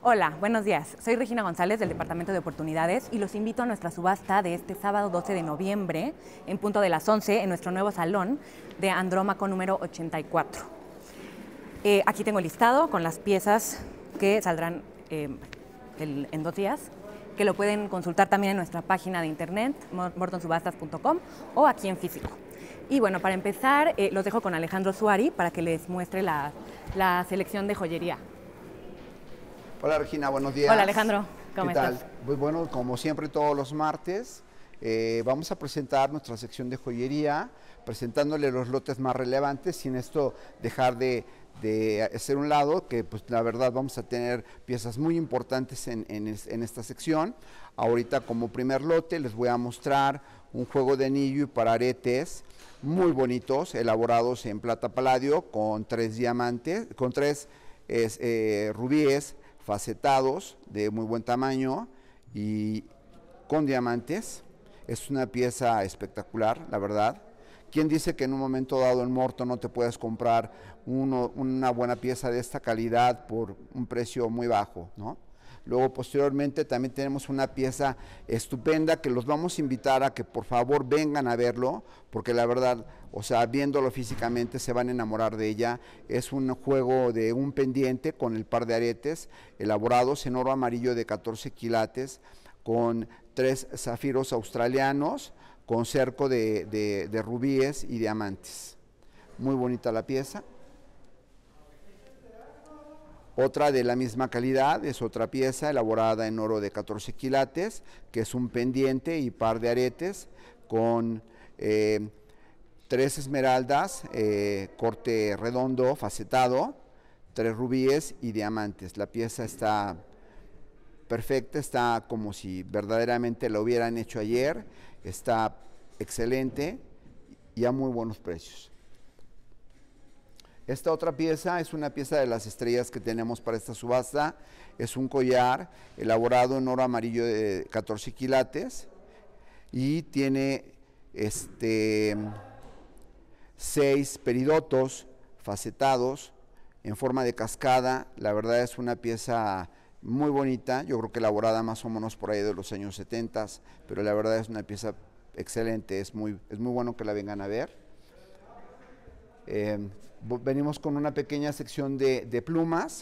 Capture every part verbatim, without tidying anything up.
Hola, buenos días. Soy Regina González del Departamento de Oportunidades y los invito a nuestra subasta de este sábado doce de noviembre en punto de las once en nuestro nuevo salón de Andrómaco número ochenta y cuatro. Eh, aquí tengo el listado con las piezas que saldrán eh, el, en dos días, que lo pueden consultar también en nuestra página de internet, morton subastas punto com, o aquí en físico. Y bueno, para empezar, eh, los dejo con Alejandro Suari para que les muestre la, la selección de joyería. Hola Regina, buenos días. Hola Alejandro, ¿cómo ¿Qué tal? estás? Pues bueno, como siempre todos los martes, eh, vamos a presentar nuestra sección de joyería, presentándole los lotes más relevantes, sin esto dejar de, de hacer un lado, que pues la verdad vamos a tener piezas muy importantes en, en, en esta sección. Ahorita como primer lote les voy a mostrar un juego de anillo y para aretes muy bonitos, elaborados en plata paladio, con tres diamantes, con tres es, eh, rubíes, facetados de muy buen tamaño y con diamantes. Es una pieza espectacular, la verdad. ¿Quién dice que en un momento dado en Morton no te puedes comprar uno, una buena pieza de esta calidad por un precio muy bajo, ¿no? Luego, posteriormente, también tenemos una pieza estupenda que los vamos a invitar a que por favor vengan a verlo, porque la verdad, o sea, viéndolo físicamente se van a enamorar de ella. Es un juego de un pendiente con el par de aretes elaborados en oro amarillo de catorce quilates, con tres zafiros australianos, con cerco de, de, de rubíes y diamantes. Muy bonita la pieza. Otra de la misma calidad es otra pieza elaborada en oro de catorce quilates, que es un pendiente y par de aretes con eh, tres esmeraldas, eh, corte redondo, facetado, tres rubíes y diamantes. La pieza está perfecta, está como si verdaderamente la hubieran hecho ayer, está excelente y a muy buenos precios. Esta otra pieza es una pieza de las estrellas que tenemos para esta subasta. Es un collar elaborado en oro amarillo de catorce quilates y tiene este, seis peridotos facetados en forma de cascada. La verdad es una pieza muy bonita, yo creo que elaborada más o menos por ahí de los años setenta, pero la verdad es una pieza excelente, es muy, es muy bueno que la vengan a ver. Eh, venimos con una pequeña sección de, de plumas.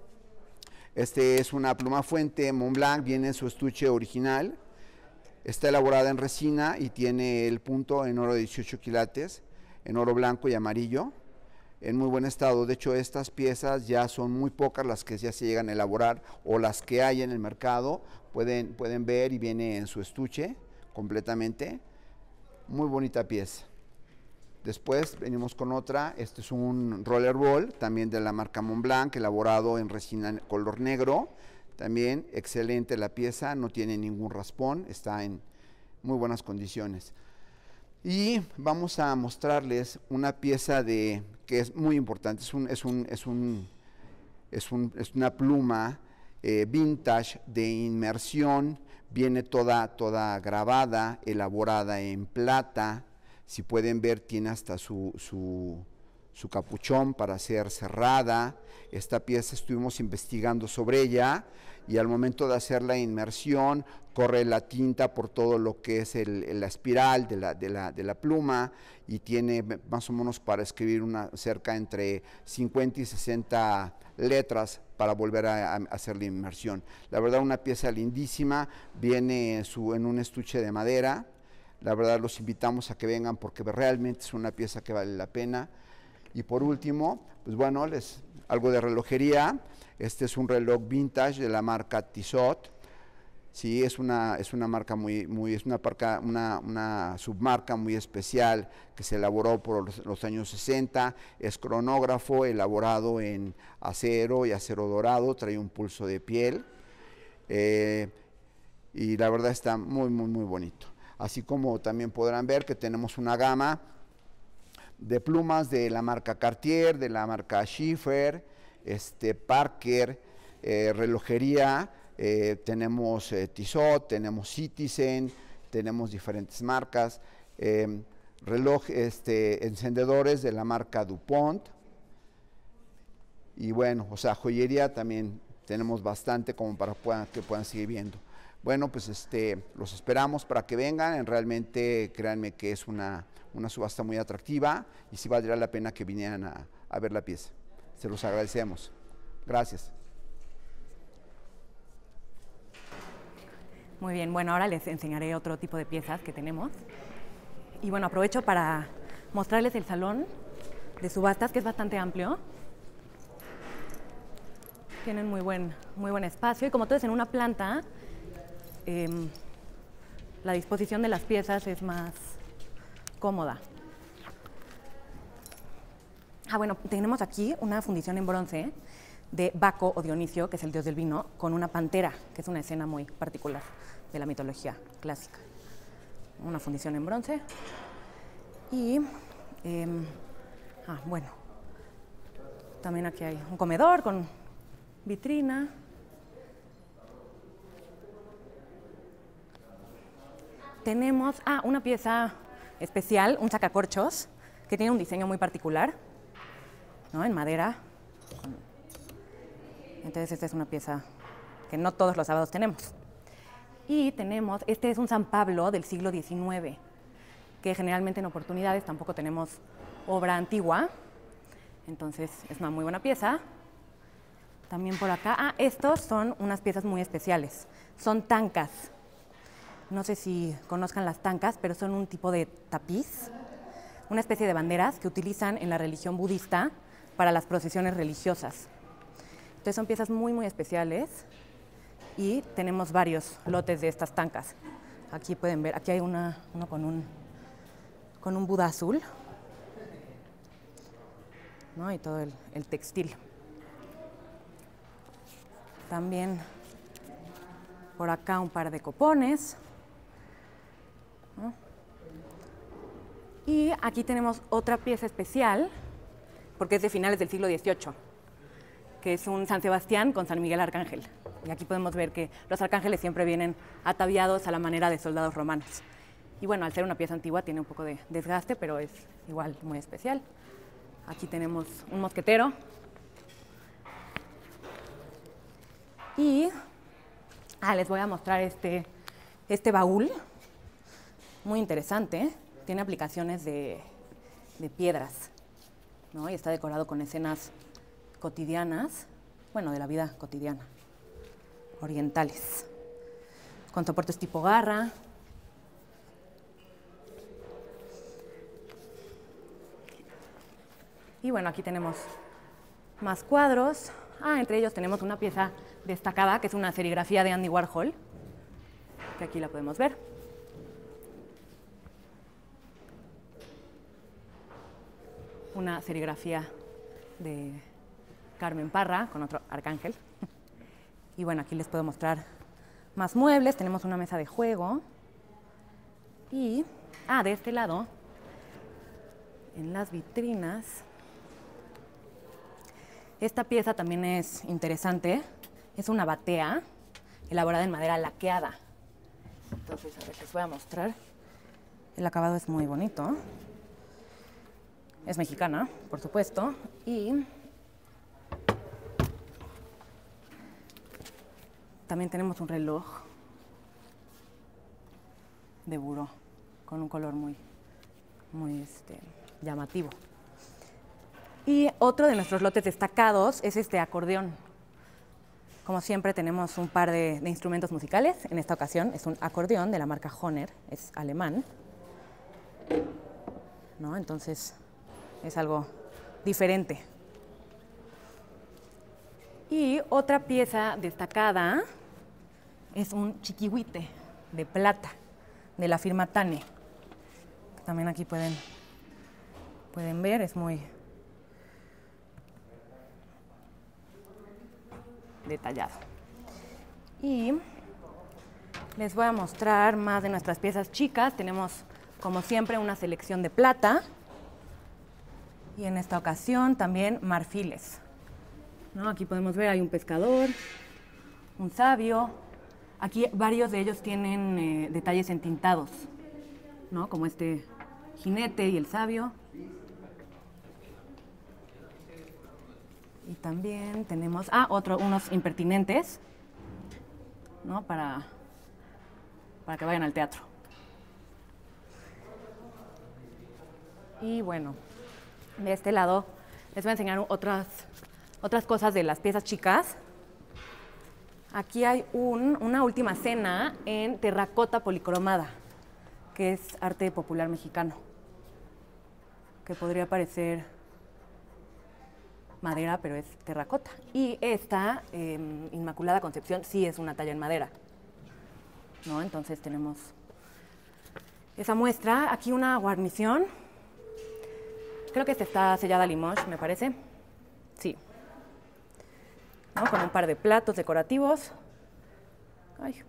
Este es una pluma fuente Montblanc, viene en su estuche original. Está elaborada en resina y tiene el punto en oro de dieciocho quilates, en oro blanco y amarillo, en muy buen estado. De hecho, estas piezas ya son muy pocas las que ya se llegan a elaborar o las que hay en el mercado. Pueden, pueden ver y viene en su estuche completamente. Muy bonita pieza. Después venimos con otra, este es un rollerball, también de la marca Montblanc, elaborado en resina color negro, también excelente la pieza, no tiene ningún raspón, está en muy buenas condiciones. Y vamos a mostrarles una pieza de, que es muy importante, es, un, es, un, es, un, es, un, es una pluma eh, vintage de inmersión, viene toda, toda grabada, elaborada en plata. Si pueden ver, tiene hasta su, su, su capuchón para ser cerrada. Esta pieza estuvimos investigando sobre ella y al momento de hacer la inmersión corre la tinta por todo lo que es el, la espiral de la, de, la, de la pluma y tiene más o menos para escribir una, cerca entre cincuenta y sesenta letras para volver a, a hacer la inmersión. La verdad, una pieza lindísima, viene en, su, en un estuche de madera. La verdad los invitamos a que vengan porque realmente es una pieza que vale la pena. Y por último, pues bueno, les, algo de relojería. Este es un reloj vintage de la marca Tissot. Sí, es una, es una marca muy, muy, es una, parca, una, una submarca muy especial que se elaboró por los, los años sesenta. Es cronógrafo, elaborado en acero y acero dorado, trae un pulso de piel. Eh, y la verdad está muy, muy, muy bonito. Así como también podrán ver que tenemos una gama de plumas de la marca Cartier, de la marca Schiffer, este, Parker, eh, relojería, eh, tenemos eh, Tissot, tenemos Citizen, tenemos diferentes marcas, eh, reloj, este, encendedores de la marca DuPont, y bueno, o sea, joyería también tenemos bastante como para puedan, que puedan seguir viendo. Bueno, pues este, los esperamos para que vengan. Realmente créanme que es una, una subasta muy atractiva y sí valdría la pena que vinieran a, a ver la pieza. Se los agradecemos. Gracias. Muy bien, bueno, ahora les enseñaré otro tipo de piezas que tenemos. Y bueno, aprovecho para mostrarles el salón de subastas, que es bastante amplio. Tienen muy buen, muy buen espacio y como todo es en una planta, eh, la disposición de las piezas es más cómoda. Ah, bueno, tenemos aquí una fundición en bronce de Baco o Dionisio, que es el dios del vino, con una pantera, que es una escena muy particular de la mitología clásica. Una fundición en bronce. Y, eh, ah, bueno, también aquí hay un comedor con vitrina. Tenemos, ah, una pieza especial, un sacacorchos, que tiene un diseño muy particular, ¿no? En madera. Entonces esta es una pieza que no todos los sábados tenemos. Y tenemos, este es un San Pablo del siglo diecinueve, que generalmente en oportunidades tampoco tenemos obra antigua, entonces es una muy buena pieza. También por acá, ah, estos son unas piezas muy especiales, son tancas. No sé si conozcan las tancas, pero son un tipo de tapiz, una especie de banderas que utilizan en la religión budista para las procesiones religiosas. Entonces son piezas muy, muy especiales y tenemos varios lotes de estas tancas. Aquí pueden ver, aquí hay una, uno con un, con un Buda azul, ¿no? Y todo el, el textil. También por acá un par de copones, ¿no? Y aquí tenemos otra pieza especial, porque es de finales del siglo dieciocho, que es un San Sebastián con San Miguel Arcángel. Y aquí podemos ver que los arcángeles siempre vienen ataviados a la manera de soldados romanos. Y bueno, al ser una pieza antigua tiene un poco de desgaste, pero es igual muy especial. Aquí tenemos un mosquetero. Y ah, les voy a mostrar este, este baúl, muy interesante. Tiene aplicaciones de, de piedras, ¿no? Y está decorado con escenas cotidianas, bueno, de la vida cotidiana, orientales, con soportes tipo garra. Y bueno, aquí tenemos más cuadros. Ah, entre ellos tenemos una pieza destacada, que es una serigrafía de Andy Warhol, que aquí la podemos ver. Una serigrafía de Carmen Parra con otro arcángel. Y bueno, aquí les puedo mostrar más muebles. Tenemos una mesa de juego. Y, ah, de este lado, en las vitrinas, esta pieza también es interesante. Es una batea elaborada en madera laqueada. Entonces, a ver, les voy a mostrar. El acabado es muy bonito. Es mexicana, por supuesto. Y también tenemos un reloj de buró con un color muy, muy este, llamativo. Y otro de nuestros lotes destacados es este acordeón. Como siempre tenemos un par de, de instrumentos musicales. En esta ocasión es un acordeón de la marca Hohner, es alemán, ¿no? Entonces es algo diferente. Y otra pieza destacada es un chiquihuite de plata de la firma Tane. También aquí pueden, pueden ver, es muy detallado. Y les voy a mostrar más de nuestras piezas chicas. Tenemos, como siempre, una selección de plata y en esta ocasión también marfiles, ¿no? Aquí podemos ver, hay un pescador, un sabio. Aquí varios de ellos tienen eh, detalles entintados, ¿no? Como este jinete y el sabio. Y también tenemos, ah, otro, unos impertinentes, ¿no? Para, para que vayan al teatro. Y bueno, de este lado les voy a enseñar otras, otras cosas de las piezas chicas. Aquí hay un, una última cena en terracota policromada, que es arte popular mexicano, que podría parecer madera, pero es terracota. Y esta, eh, Inmaculada Concepción, sí es una talla en madera, ¿no? Entonces tenemos esa muestra. Aquí una guarnición. Creo que esta está sellada a Limoges, me parece. Sí. ¿No? Con un par de platos decorativos. Ay.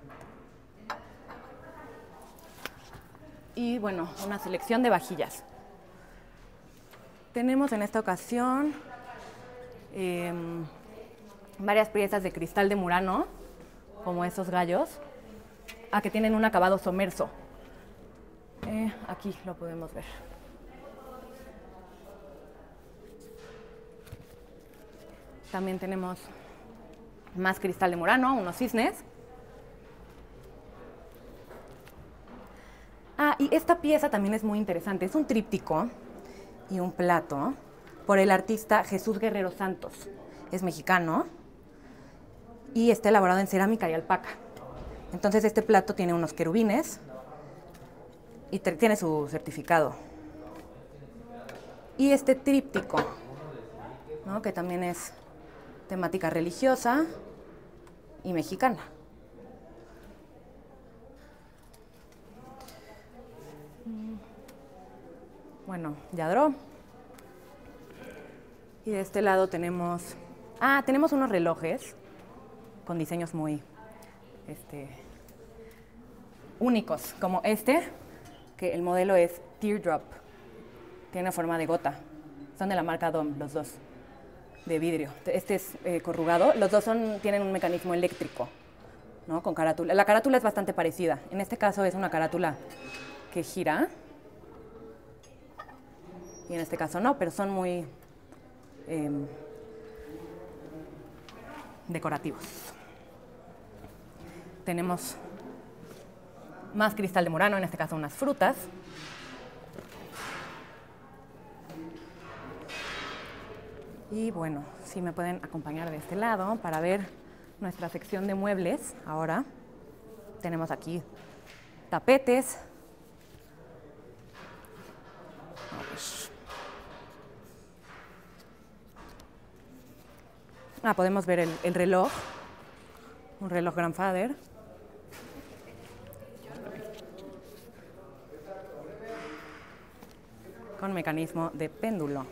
Y bueno, una selección de vajillas. Tenemos en esta ocasión eh, varias piezas de cristal de Murano, como esos gallos, a que tienen un acabado somerso. Eh, aquí lo podemos ver. También tenemos más cristal de Murano, unos cisnes. Ah, y esta pieza también es muy interesante. Es un tríptico y un plato por el artista Jesús Guerrero Santos. Es mexicano y está elaborado en cerámica y alpaca. Entonces este plato tiene unos querubines y tiene su certificado. Y este tríptico, ¿no? Que también es temática religiosa y mexicana. Bueno, Lladró. Y de este lado tenemos, ah, tenemos unos relojes con diseños muy este, únicos, como este, que el modelo es Teardrop, tiene forma de gota. Son de la marca D O M, los dos, de vidrio. Este es eh, corrugado. Los dos son, tienen un mecanismo eléctrico, ¿no? Con carátula. La carátula es bastante parecida. En este caso es una carátula que gira. Y en este caso no, pero son muy eh, decorativos. Tenemos más cristal de Murano, en este caso unas frutas. Y bueno, si me pueden acompañar de este lado para ver nuestra sección de muebles. Ahora tenemos aquí tapetes. Ah, podemos ver el, el reloj, un reloj Grandfather. Con mecanismo de péndulo.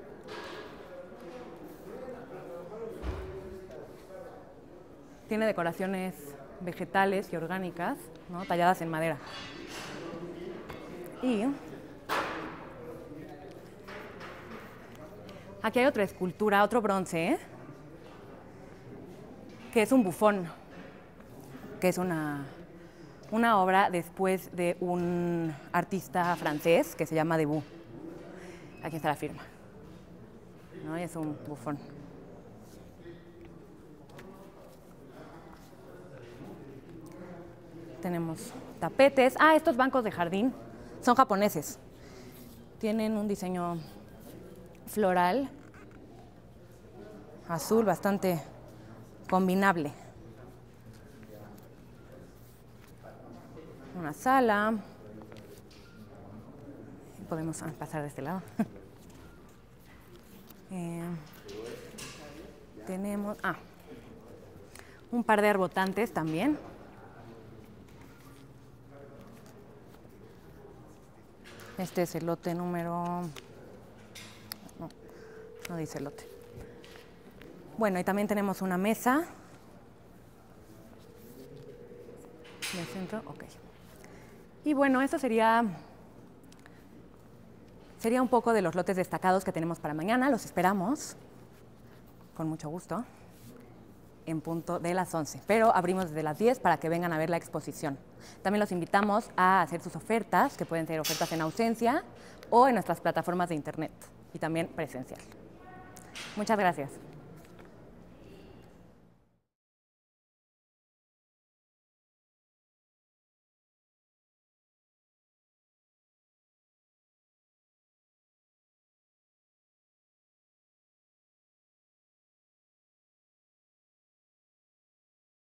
Tiene decoraciones vegetales y orgánicas, ¿no? Talladas en madera. Y aquí hay otra escultura, otro bronce, ¿eh? Que es un bufón, que es una, una obra después de un artista francés que se llama Debut. Aquí está la firma, ¿no? Y es un bufón. Tenemos tapetes. Ah, estos bancos de jardín son japoneses. Tienen un diseño floral, azul, bastante combinable. Una sala. Podemos pasar de este lado. eh, tenemos ah, un par de arbotantes también. Este es el lote número... No, no dice el lote. Bueno, y también tenemos una mesa. En el centro, ok. Y bueno, eso sería, sería un poco de los lotes destacados que tenemos para mañana. Los esperamos, con mucho gusto, en punto de las once. Pero abrimos desde las diez para que vengan a ver la exposición. También los invitamos a hacer sus ofertas, que pueden ser ofertas en ausencia o en nuestras plataformas de internet y también presencial. Muchas gracias.